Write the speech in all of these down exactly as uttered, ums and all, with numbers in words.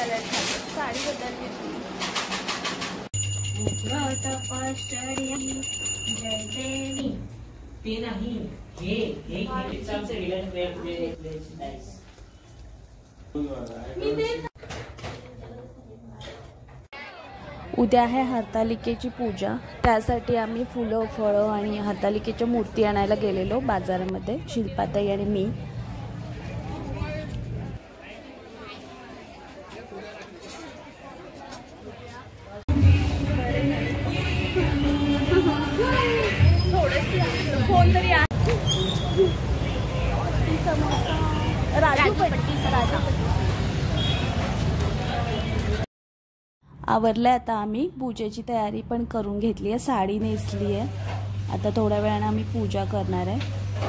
Colour sari बदलली जय देवी ते नाही हे हे हे उद्या आहे हरतालिकेची पूजा। त्यासाठी आम्ही फुलं फळं आणि हरतालिकेच्या मूर्ती आणायला गेलेलो बाजारामध्ये, शिल्पाताई आणि मी। आवरले आता आम्ही पूजेची तयारी पण करून घेतली आहे, साडी नेसली आहे। आता थोड्या वेळाने आम्ही पूजा करणार आहे।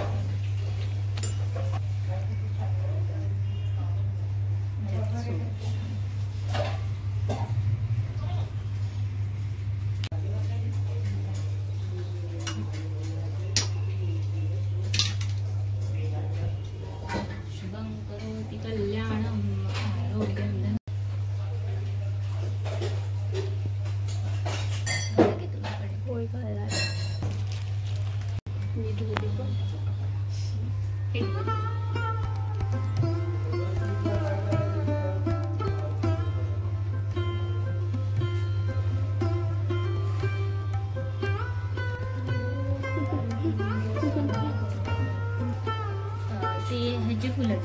शुभं करोति कल्याणं आरोग्यं ह्याची फुलं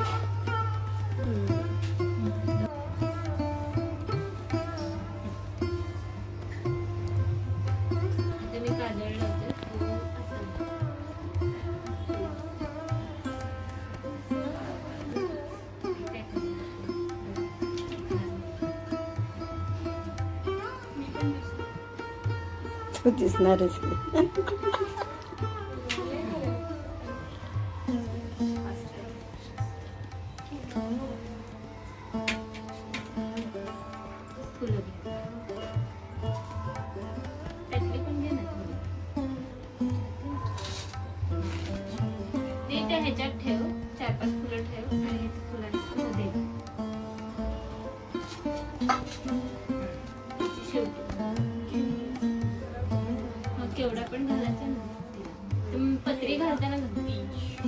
आता मी काजळ लावते। दिसणारच ह्याच्यात ठेव, चार पाच फुलं ठेव आणि फुलांची मध्ये मग केवढा पण घालायचा ना, पत्री घालताना घालते।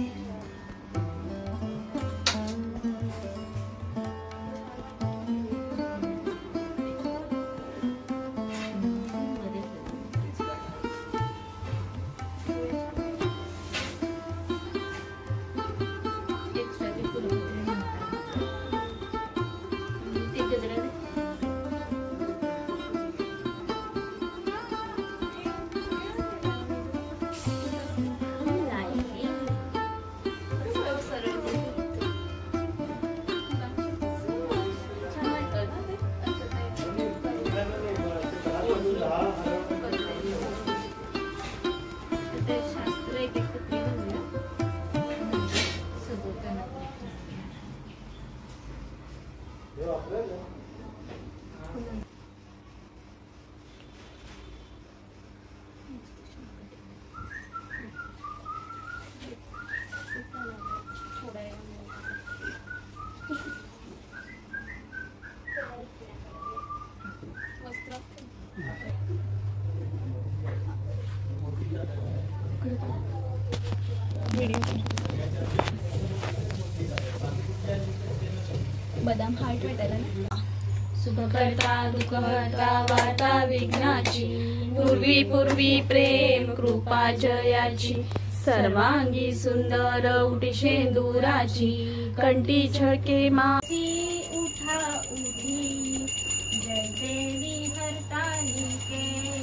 बदाम हार्ट वाटायला ना। सुखकर्ता दुःखहर्ता वार्ता विघ्नाची, पूर्वी पूर्वी प्रेम कृपा जयाची, सर्वांगी सुंदर उटी शेंदुराची, कंठी छळके मासी उठा उठी, जय देवी हरतालिके,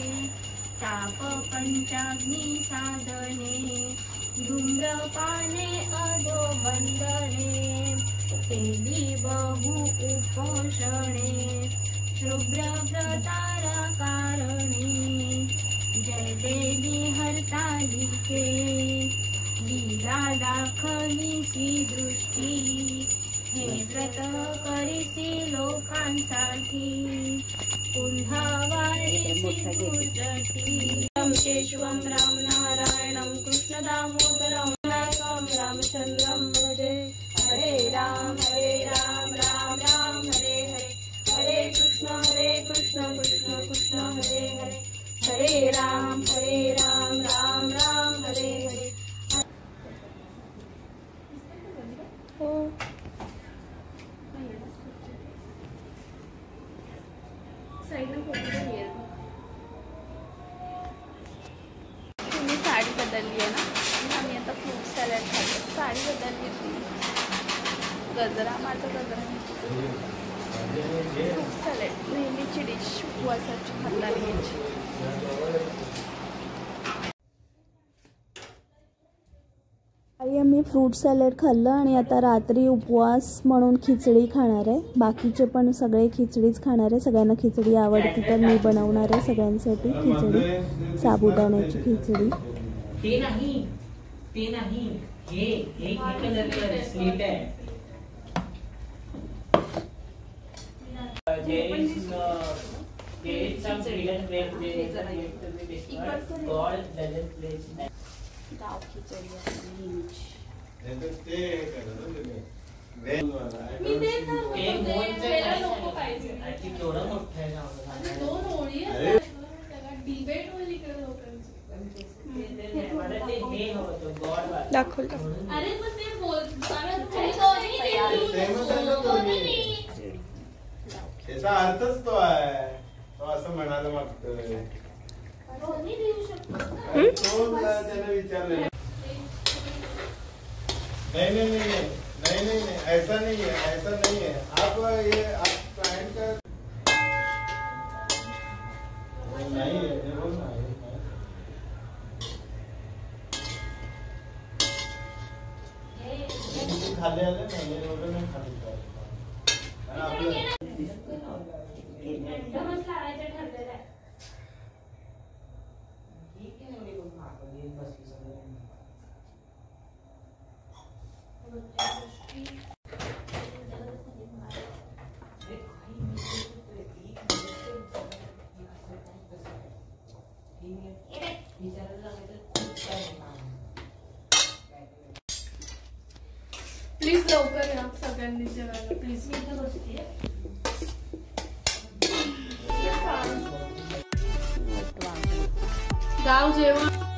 ताप पंचाग्नी साधने, धूम्रपाने अधो वंदने, पेली बहु उपोषणे, शुभ्र व्रतारा कारणे, जय देवी हरतालिके, लीला दाखविसी दृष्टी, हे व्रत करिसी लोकांसाठी, पुन्हा वारीसी पूजती। केशवं राम नारायणं कृष्ण दामोदरं नायकं रामचंद्रं भजे। हरे राम हरे राम राम राम हरे हरे, गजरा माझा गजरा फ्रूट सॅलेड नेहमीची डिश उपवासाची हरतालिकेची. आई आम्ही फ्रूट सॅलेड खाल्लं आणि आता रात्री उपवास म्हणून खिचडी खाणार आहे. बाकीचे पण सगळे खिचडीच खाणार आहे. सगळ्यांना खिचडी आवडती तर मी बनवणार आहे सगळ्यांसाठी खिचडी, साबुदाण्याची खिचडी. ते नाही ते नाही हे हे कलर कलर स्लीट आहे. There is no, there is some freedom where there is a need to be destroyed. God doesn't place that. गाव खिचडी नेहमीची. ते मोहनचं काय? आणि केवढं मोठं आहे गाव. दोन ओळी आहेत त्याला डिबेट होईल इकडे लोकांची. हे होतं गॉड वाला. दाखवलं. अरे पण ते बोल त्याचा अर्थच तो आहे. तो असं म्हणायला मागतोय. दोन्ही देऊ शकतो. तो त्याला विचारलं नहीं नहीं नहीं नहीं नहीं नहीं ऐसा नहीं है, ऐसा नहीं है. आप ये आप क्लाइंट का नहीं है, देखो ना ये खाली आले ना, ये एवढं नाही खाली कारण आपलं एकदमच लावायचं ठरलेलं आहे. प्लीज लवकर या सगळ्यांनी जेवायला प्लीज. मी इथं बसते. गाव जेवण